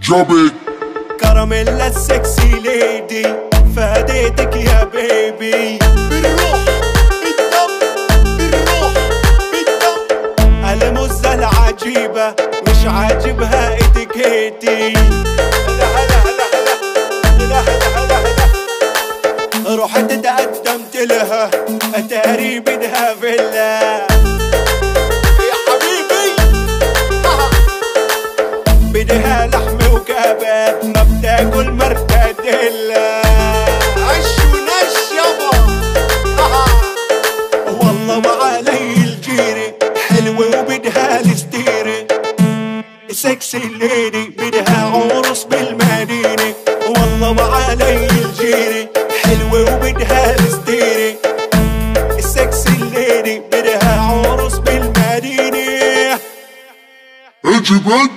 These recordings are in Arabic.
جابت كراميلا السكسي ليدي فاديتك يا بيبي. بالروح بالدم بالروح بالدم المزة العجيبة مش عاجبها اتيكيتي. هلا هلا هلا هلا هلا هلا هلا رحت تقدمت لها اتاري بدها فيلا يا حبيبي. بدها لحمة وكباب ما بتاكل مرتديلا. عش ونشبة والله ما علي الجيرة حلوة وبدها الستيرة. سكسي ليدي بدها عرس بالمدينة. والله ما علي الجيرة حلوة وبدها الستيرة. السكسي ليدي بدها عرس بالمدينة. عجبت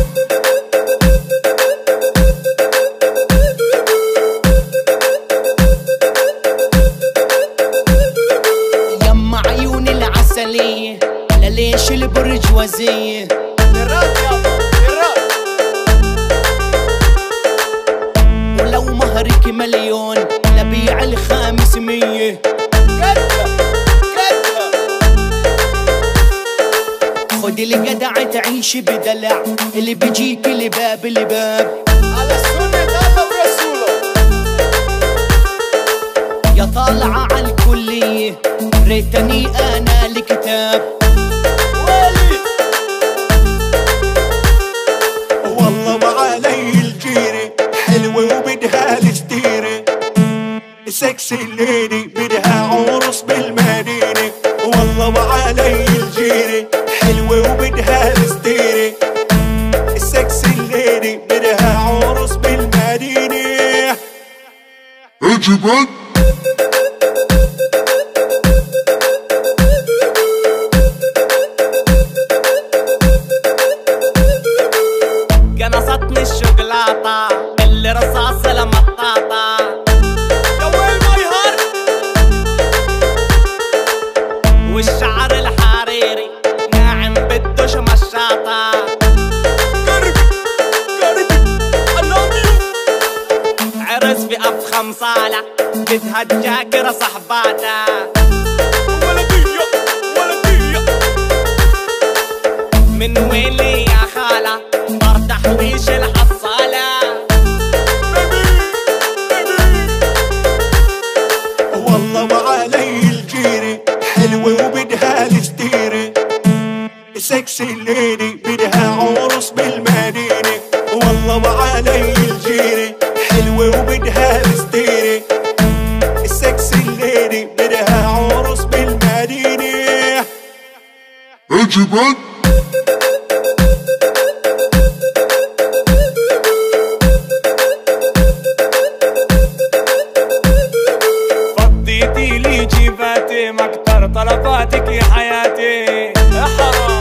يما عيون العسلية لليش البرجوازية. ولو مهرك مليون لبيع ال500. خد الجدع تعيش بدلع اللي بيجيك لباب لباب على سنة الله ورسوله. يا طالعة عالكلية ريتني أنا الكتاب. والله ما علي الجيرة حلوة وبدها الستيرة. سكسي ليدي بدها عرس بالمدينة. والله ما علي الجيرة حلوة وبدها الستيرة. السكسي ليدي بدها عرس بالمدينة. عجبت قنصتني الشوكولاتة اللي رصاص لمطاطة. يا ويل ماي هارت والشعر الحريري ناعم بدوش مشاطة. عرس في أفخم صالة بدها الجاكرة صحباتها. ولدية ولدية من ويلي يا خالة طار تحويش الحصالة. والله ما علي الجيرة حلوة وبدها الستيرة. سكسي ليدي بدها عرس بالمدينة. والله ما علي الجيرة حلوة وبدها الستيرة. السكسي ليدي بدها عرس بالمدينة. عجبت فضيتي لي جيباتي مكتر طلباتك يا حياتي. يا حرام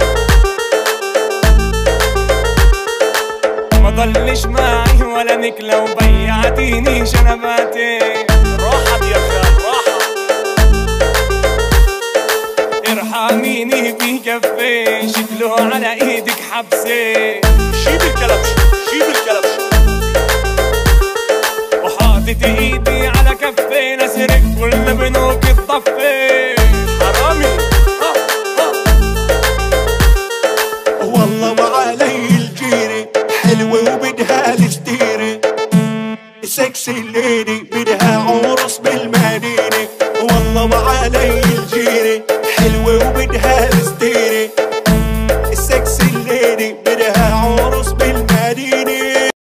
ما ضلش معي ولا نكلة وبيعتيني شنباتي. راحت يا خال راحت ارحميني بكفي شكله على ايدك حبسي. شيب الكلبش شيب الكلبش وحاطط ايدي على كفي نسرق كل بنوك الضفي. حرامي والله ما علي الجيرة حلوة وبدها الستيرة. سكسي ليدي بدها عرس بالمدينة. والله ما علي الجيرة حلوة وبدها الستيرة.